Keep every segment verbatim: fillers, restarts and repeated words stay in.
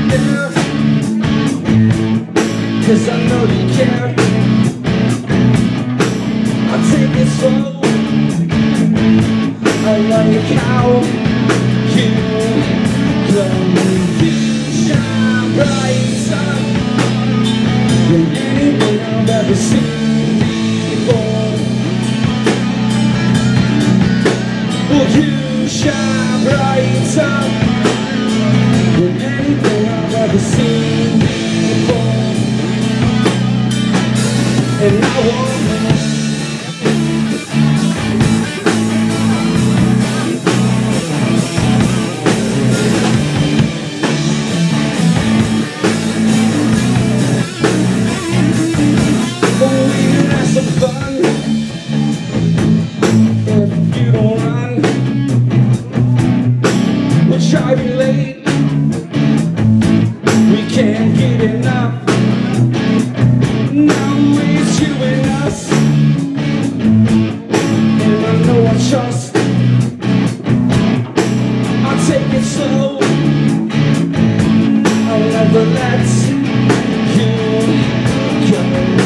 there, 'cause I know you care. I'll take it slow, I like how you glow. You shine brighter than anyone I've ever seen before. Well, you shine brighter than anything I've ever seen before. And I want some fun. If you don't run, we'll try to be late. We can't get enough. Now it's you and us, and I know I trust. I'll take it slow, I'll never let you go.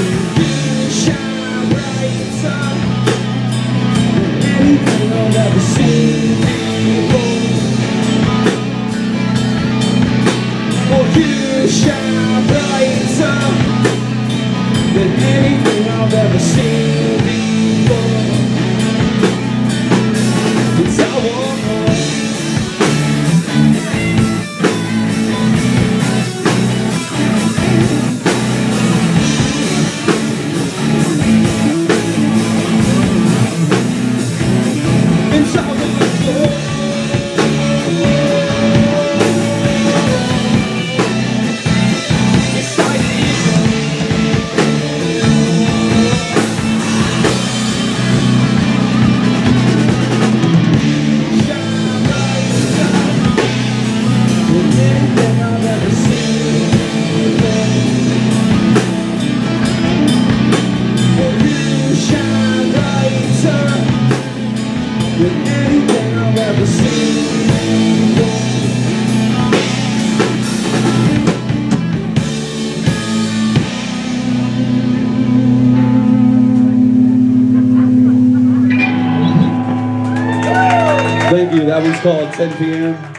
Anything I've ever seen before. Oh, you shine brighter than anything I've ever seen before. It's I want more. Than anything I've ever seen before. Thank you. That was called ten P M